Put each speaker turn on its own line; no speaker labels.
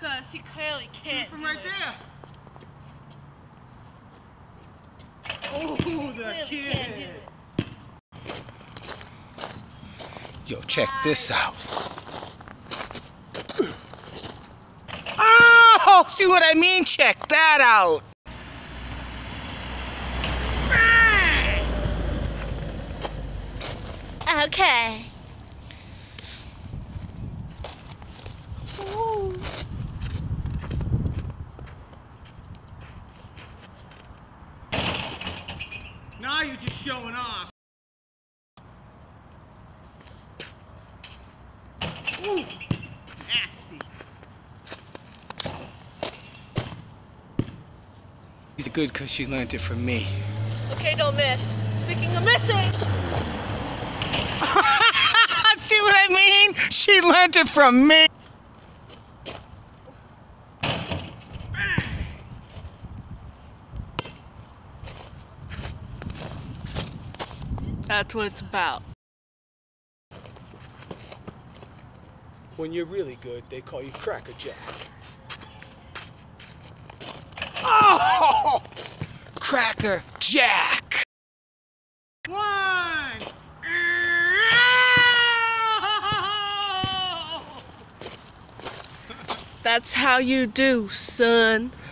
Because he clearly can't.
Shoot from right there. Oh, the kid.
Yo, check this out. Oh, see what I mean? Check that out.
Okay. Ooh.
Now you're just showing off. Ooh, nasty.
She's good because she learned it from me.
Okay, don't miss. Speaking of missing.
See what I mean? She learned it from me.
That's what it's about.
When you're really good, they call you Cracker Jack.
Oh! Cracker Jack!
One!
That's how you do, son.